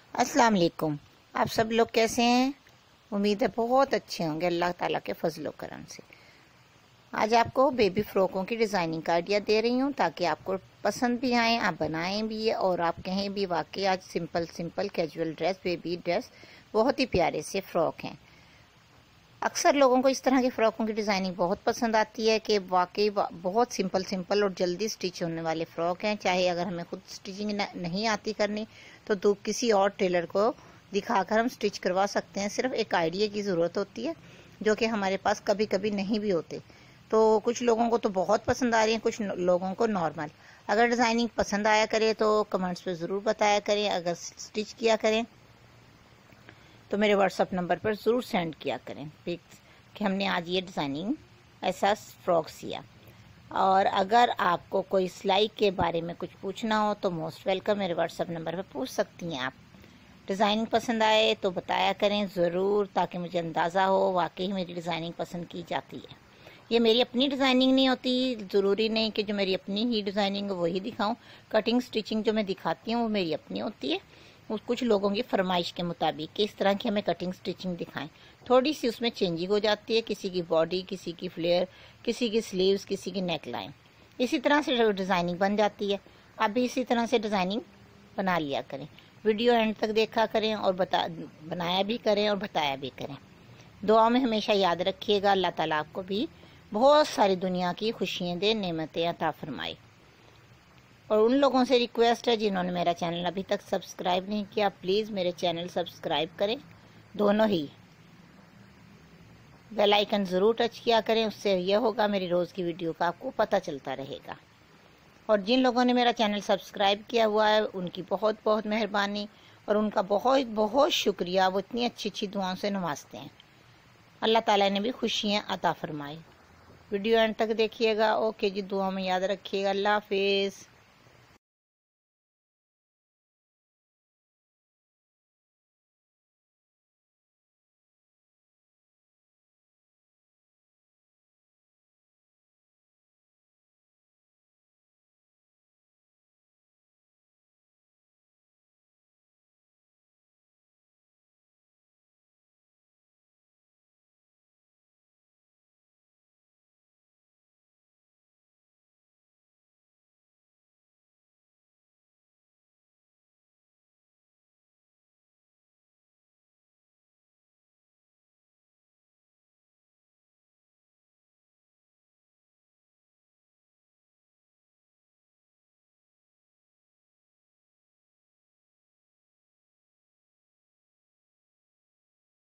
अस्सलाम वालेकुम। आप सब लोग कैसे हैं? उम्मीद है बहुत अच्छे होंगे अल्लाह ताला के फजलो करम से। आज आपको बेबी फ्रॉकों की डिज़ाइनिंग का आइडिया दे रही हूँ ताकि आपको पसंद भी आए, आप बनाएं भी और आप कहें भी वाकई आज simple simple casual dress, baby dress बहुत ही प्यारे से फ़्रॉक हैं। अक्सर लोगों को इस तरह की फ़्रॉकों की डिज़ाइनिंग बहुत पसंद आती है कि वाकई बहुत सिंपल सिंपल और जल्दी स्टिच होने वाले फ़्रॉक हैं। चाहे अगर हमें खुद स्टिचिंग नहीं आती करनी तो किसी और टेलर को दिखाकर हम स्टिच करवा सकते हैं। सिर्फ एक आइडिया की ज़रूरत होती है जो कि हमारे पास कभी कभी नहीं भी होते। तो कुछ लोगों को तो बहुत पसंद आ रही हैं, कुछ लोगों को नॉर्मल। अगर डिज़ाइनिंग पसंद आया करे तो कमेंट्स पे ज़रूर बताया करें। अगर स्टिच किया करें तो मेरे व्हाट्सअप नंबर पर ज़रूर सेंड किया करें पिक्स कि हमने आज ये डिज़ाइनिंग ऐसा फ्रॉक सिया। और अगर आपको कोई सिलाई के बारे में कुछ पूछना हो तो मोस्ट वेलकम, मेरे व्हाट्सअप नंबर पर पूछ सकती हैं आप। डिज़ाइनिंग पसंद आए तो बताया करें ज़रूर ताकि मुझे अंदाज़ा हो वाकई मेरी डिज़ाइनिंग पसंद की जाती है। ये मेरी अपनी डिज़ाइनिंग नहीं होती, ज़रूरी नहीं कि जो मेरी अपनी ही डिज़ाइनिंग वही दिखाऊं। कटिंग स्टिचिंग जो मैं दिखाती हूँ वो मेरी अपनी होती है, कुछ लोगों की फरमाइश के मुताबिक कि इस तरह की हमें कटिंग स्टिचिंग दिखाएं। थोड़ी सी उसमें चेंजिंग हो जाती है, किसी की बॉडी, किसी की फ्लेयर, किसी की स्लीव्स, किसी की नेक लाइन, इसी तरह से डिज़ाइनिंग बन जाती है। आप भी इसी तरह से डिज़ाइनिंग बना लिया करें। वीडियो एंड तक देखा करें और बनाया भी करें और बताया भी करें। दुआ में हमेशा याद रखिएगा अल्लाह ताला आपको भी बहुत सारी दुनिया की खुशियाँ दे, नेमतें अता फरमाए। और उन लोगों से रिक्वेस्ट है जिन्होंने मेरा चैनल अभी तक सब्सक्राइब नहीं किया, प्लीज़ मेरे चैनल सब्सक्राइब करें, दोनों ही। बेल आइकन ज़रूर टच किया करें, उससे यह होगा मेरी रोज़ की वीडियो का आपको पता चलता रहेगा। और जिन लोगों ने मेरा चैनल सब्सक्राइब किया हुआ है उनकी बहुत बहुत मेहरबानी और उनका बहुत बहुत शुक्रिया। वो इतनी अच्छी अच्छी दुआओं से नवाजते हैं। अल्लाह ताला ने भी खुशियाँ अता फरमाए। वीडियो एंड तक देखिएगा। ओके जी, दुआ में याद रखिएगा। अल्लाह हाफिज़।